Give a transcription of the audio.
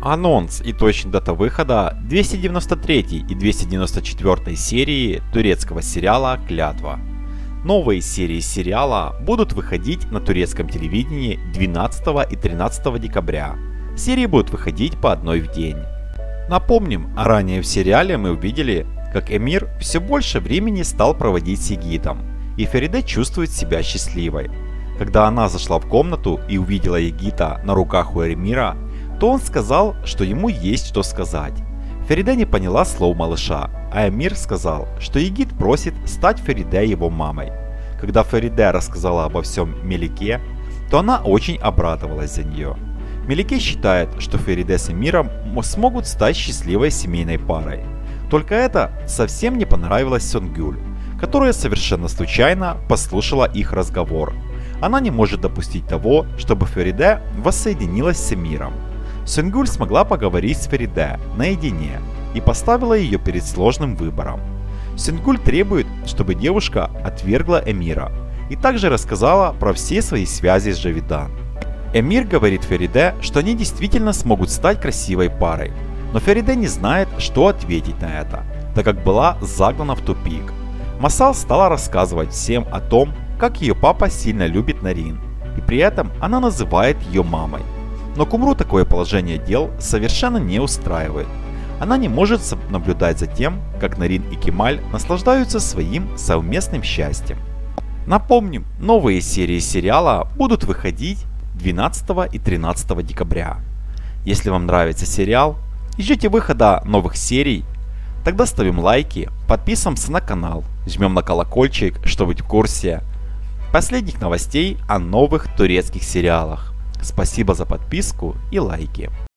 Анонс и точная дата выхода 293 и 294 серии турецкого сериала «Клятва». Новые серии сериала будут выходить на турецком телевидении 12 и 13 декабря. Серии будут выходить по одной в день. Напомним, ранее в сериале мы увидели, как Эмир все больше времени стал проводить с Егитом, и Фериде чувствует себя счастливой. Когда она зашла в комнату и увидела Егита на руках у Эмира, то он сказал, что ему есть что сказать. Фериде не поняла слов малыша, а Эмир сказал, что Егит просит стать Фериде его мамой. Когда Фериде рассказала обо всем Мелике, то она очень обрадовалась за нее. Мелике считает, что Фериде с Эмиром смогут стать счастливой семейной парой. Только это совсем не понравилось Сонгюль, которая совершенно случайно послушала их разговор. Она не может допустить того, чтобы Фериде воссоединилась с Эмиром. Сонгюль смогла поговорить с Фериде наедине и поставила ее перед сложным выбором. Сонгюль требует, чтобы девушка отвергла Эмира и также рассказала про все свои связи с Джавидан. Эмир говорит Фериде, что они действительно смогут стать красивой парой, но Фериде не знает, что ответить на это, так как была загнана в тупик. Масал стала рассказывать всем о том, как ее папа сильно любит Нарин, и при этом она называет ее мамой. Но Кумру такое положение дел совершенно не устраивает. Она не может наблюдать за тем, как Нарин и Кемаль наслаждаются своим совместным счастьем. Напомним, новые серии сериала будут выходить 12 и 13 декабря. Если вам нравится сериал и ждете выхода новых серий, тогда ставим лайки, подписываемся на канал, жмем на колокольчик, чтобы быть в курсе последних новостей о новых турецких сериалах. Спасибо за подписку и лайки.